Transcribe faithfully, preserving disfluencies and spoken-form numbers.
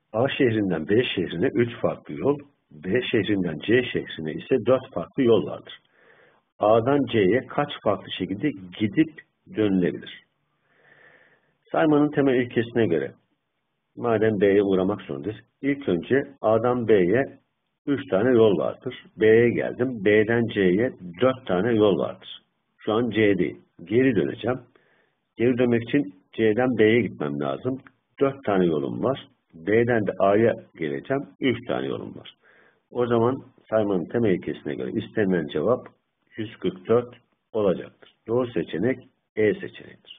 A şehrinden B şehrine üç farklı yol, B şehrinden C şehrine ise dört farklı yol vardır. A'dan C'ye kaç farklı şekilde gidip dönülebilir? Saymanın temel ilkesine göre, madem B'ye uğramak zorundayız, ilk önce A'dan B'ye üç tane yol vardır. B'ye geldim, B'den C'ye dört tane yol vardır. Şu an C'deyim. Geri döneceğim. Geri dönmek için C'den B'ye gitmem lazım. dört tane yolum var. B'den de A'ya geleceğim. üç tane yolum var. O zaman saymanın temel ilkesine göre istenilen cevap yüz kırk dört olacaktır. Doğru seçenek E seçeneğidir.